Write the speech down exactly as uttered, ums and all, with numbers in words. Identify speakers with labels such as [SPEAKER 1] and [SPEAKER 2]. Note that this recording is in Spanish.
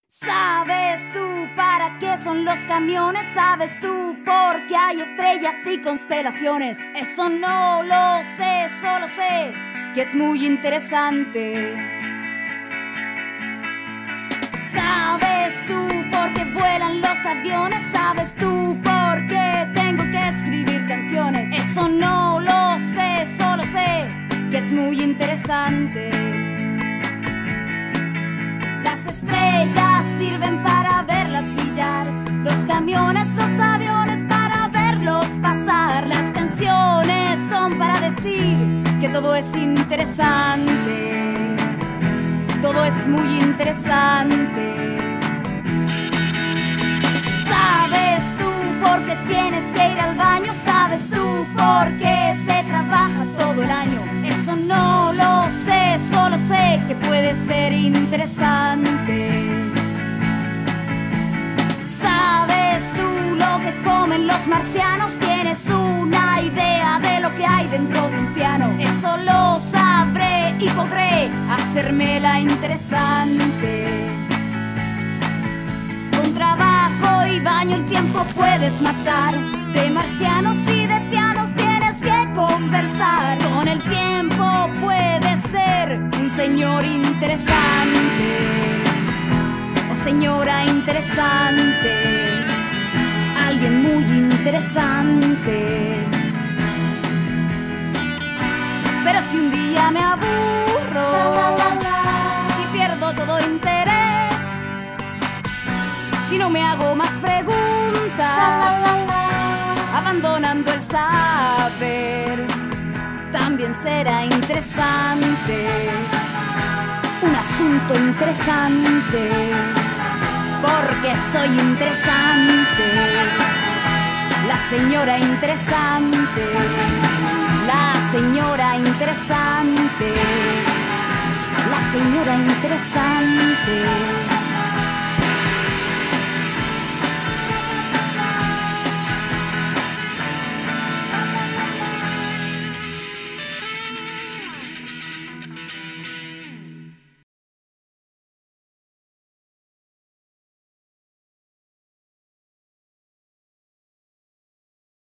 [SPEAKER 1] ¿Sabes tú para qué son los camiones? ¿Sabes tú por qué hay estrellas y constelaciones? Eso no lo sé, solo sé que es muy interesante. ¿Sabes tú por qué vuelan los aviones? ¿Sabes tú por qué tengo que escribir canciones? Eso no lo sé, solo sé que es muy interesante. Las estrellas sirven para verlas brillar, los camiones, los aviones para verlos pasar. Las canciones son para decir que todo es interesante, todo es muy interesante. ¿Sabes tú por qué tienes que ir al baño? ¿Sabes tú por qué se trabaja todo el año? Eso no lo sé, solo sé que puede ser interesante. ¿Sabes tú lo que comen los marcianos? ¿Tienes una idea de lo que hay dentro de un piano? Eso lo sabré y podré hacérmela interesante. Con trabajo y baño el tiempo puedes matar. De marcianos y de pianos tienes que conversar. Con el tiempo puedes ser un señor interesante o señora interesante, alguien muy interesante. Pero si un día me aburro y pierdo todo interés, si no me hago más preguntas, abandonando el saber, también será interesante, un asunto interesante, porque soy interesante, la señora interesante, la señora interesante, la señora interesante.